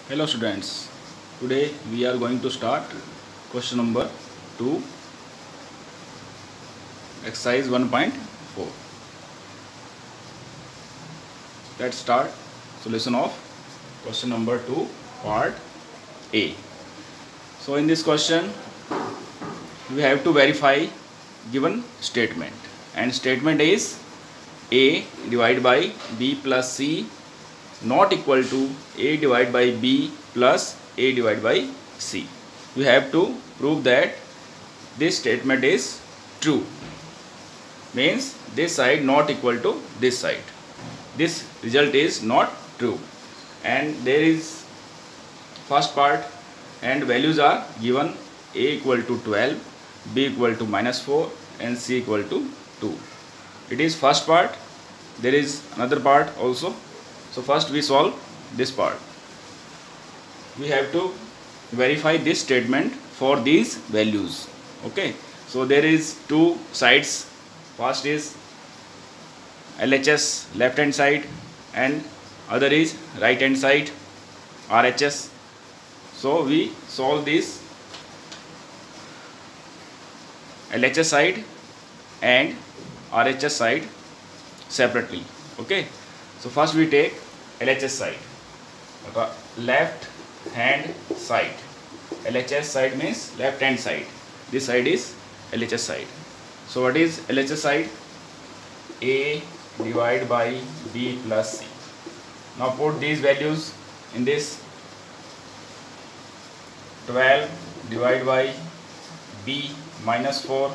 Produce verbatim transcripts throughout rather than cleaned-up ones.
Hello students, today we are going to start question number two, exercise one point four. Let's start solution of question number two, part A. So in this question we have to verify given statement, and statement is A divided by B plus C not equal to A divided by B plus A divided by C. We have to prove that this statement is true, means this side not equal to this side. This result is not true, and there is first part and values are given: A equal to twelve, B equal to minus four and C equal to two. It is first part. There is another part also. So first we solve this part. We have to verify this statement for these values. Okay. So there is two sides. First is L H S left hand side and other is right hand side R H S. So we solve this L H S side and R H S side separately. Okay. So first we take L H S side, left hand side. L H S side means left hand side. This side is L H S side. So what is L H S side? A divided by B plus C. Now put these values in this. twelve divided by B minus four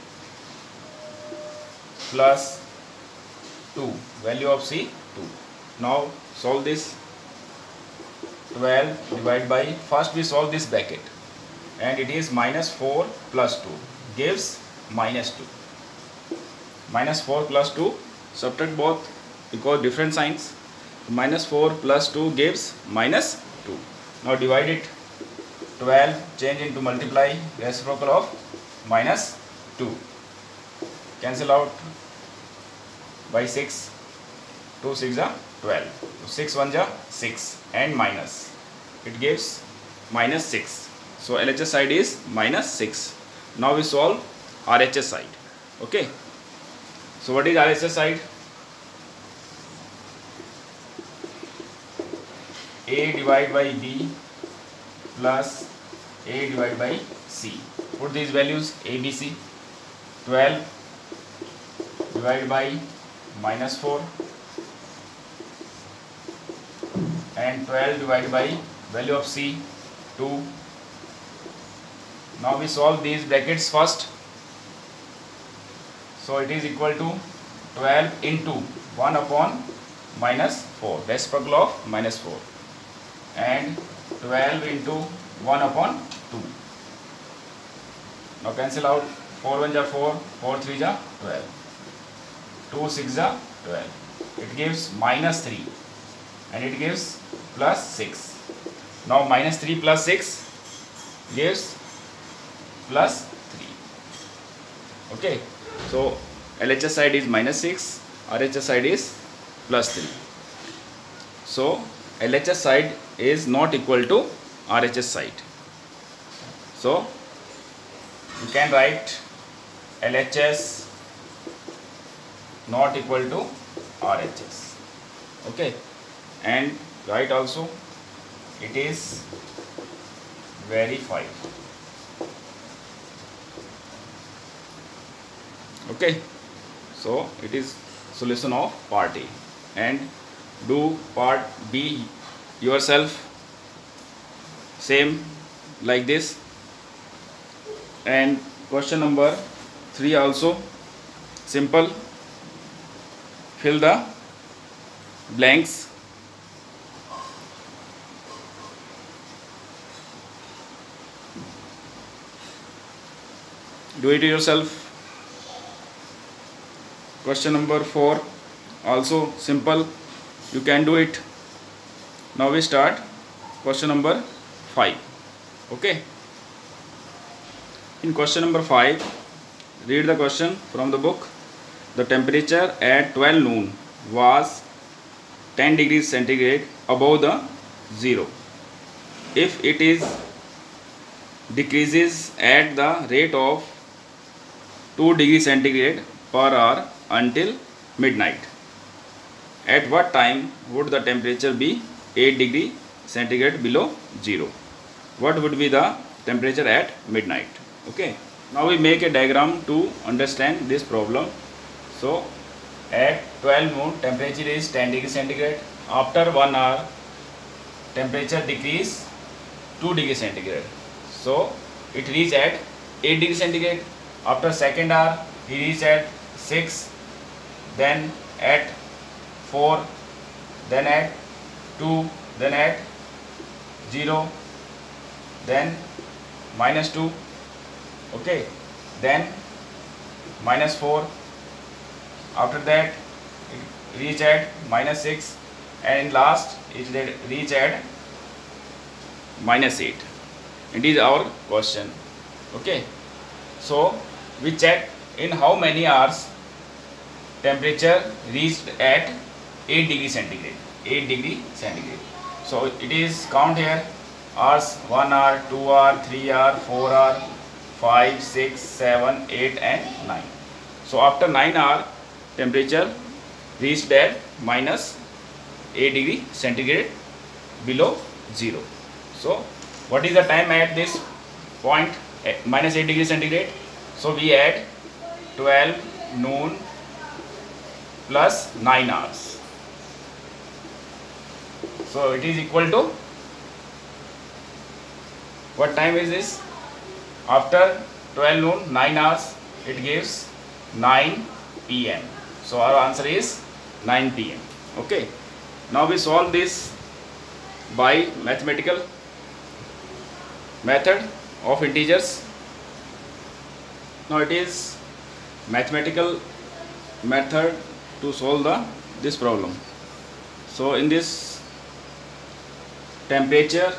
plus two. Value of C two. Now solve this. twelve divided by, first we solve this bracket, and it is minus four plus two gives minus two. Minus four plus two, subtract both because different signs. Minus four plus two gives minus two. Now divide it. twelve change into multiply, reciprocal of minus two. Cancel out by six. two six are twelve. six one are six and minus. It gives minus six. So L H S side is minus six. Now we solve R H S side. Okay. So what is R H S side? A divided by B plus A divided by C. Put these values A, B, C. twelve divided by minus four and twelve divided by value of C two. Now we solve these brackets first. So it is equal to twelve into one upon minus four, reciprocal of minus four, and twelve into one upon two. Now cancel out. four ones are four, four threes are twelve, two sixes are twelve. It gives minus three and it gives plus six. Now minus three plus six gives plus three. Okay. So L H S side is minus six, R H S side is plus three. So L H S side is not equal to R H S side. So you can write L H S not equal to R H S. Okay. And write also it is verified. Okay. So it is solution of part A, and do part B yourself same like this. And question number three also simple. Fill the blanks. Do it yourself. Question number four also simple. You can do it. Now we start question number five. Okay. In question number five, read the question from the book. The temperature at twelve noon was ten degrees centigrade above the zero. if it is decreases at the rate of two degree centigrade per hour until midnight, at what time would the temperature be eight degree centigrade below zero? What would be the temperature at midnight? Okay, now we make a diagram to understand this problem. So at twelve noon temperature is ten degree centigrade. After one hour temperature decrease two degree centigrade, so it reach at eight degree centigrade. After second hour he reach at six, then at four, then at two, then at zero, then minus two, okay, then minus four, after that it reach at minus six, and last it reach at minus eight. It is our question. Okay, so we check in how many hours temperature reached at eight degree centigrade. eight degree centigrade. So it is count here hours: one hour, two hour, three hour, four hour, five, six, seven, eight and nine. So after nine hour temperature reached at minus eight degree centigrade below zero. So what is the time at this point at minus eight degree centigrade? So we add twelve noon plus nine hours. So it is equal to, what time is this? After twelve noon, nine hours, it gives nine P M So our answer is nine P M Okay. Now we solve this by mathematical method of integers. Now it is mathematical method to solve the this problem. So in this, temperature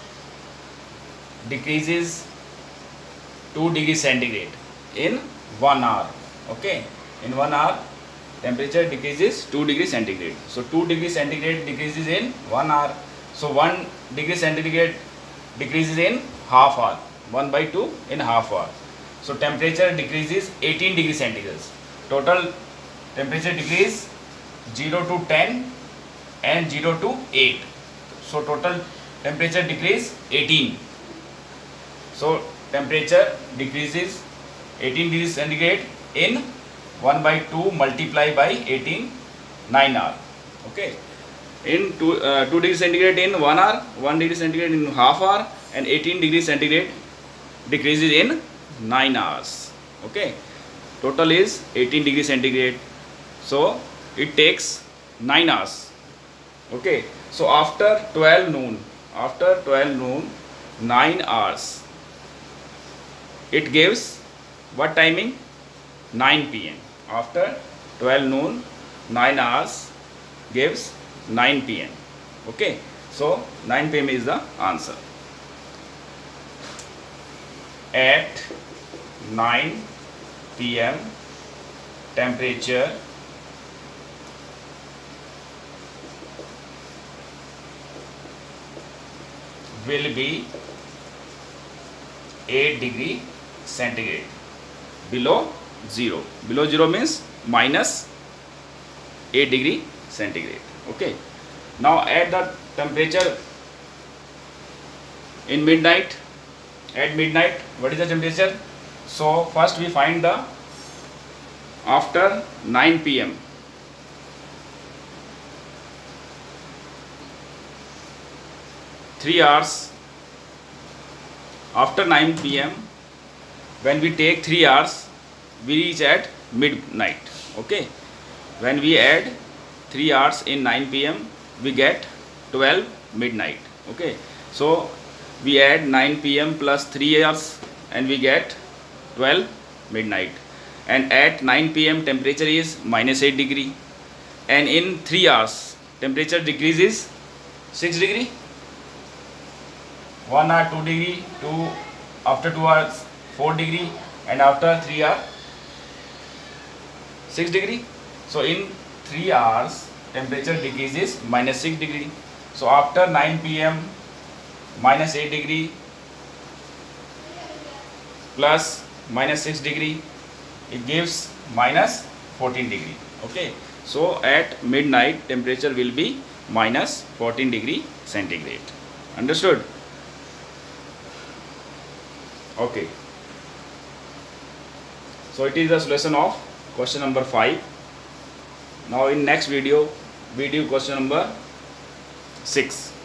decreases two degree centigrade in one hour. Okay, in one hour temperature decreases two degree centigrade. So two degree centigrade decreases in one hour. So one degree centigrade decreases in half hour. one by two in half hour. So temperature decreases eighteen degree centigrade. Total temperature decrease zero to ten and zero to eight. So total temperature decrease eighteen. So temperature decreases eighteen degree centigrade in one by two multiply by eighteen, nine hour. Okay, in two, uh, two degree centigrade in one hour, one degree centigrade in half hour, and eighteen degree centigrade decreases in nine hours. Okay, total is eighteen degree centigrade. So it takes nine hours. Okay, so after twelve noon, after twelve noon, nine hours, it gives what timing? nine P M After twelve noon, nine hours gives nine P M Okay, so nine P M is the answer. At nine P M temperature will be eight degree centigrade below zero. Below zero means minus eight degree centigrade. Okay, now at the temperature in midnight, at midnight what is the temperature? So first we find the after nine P M three hours. After nine P M when we take three hours, we reach at midnight. Okay, when we add three hours in nine P M we get twelve midnight. Okay, so we add nine P M plus three hours and we get twelve midnight, and at nine P M temperature is minus eight degree, and in three hours temperature decreases six degree. one hour two degree, two after two hours four degree, and after three hours six degree. So in three hours temperature decreases minus six degree. So after nine P M minus eight degree plus minus six degree, it gives minus fourteen degree. Okay, so at midnight temperature will be minus fourteen degree centigrade. Understood? Okay, so it is the solution of question number five. Now in next video we do question number six.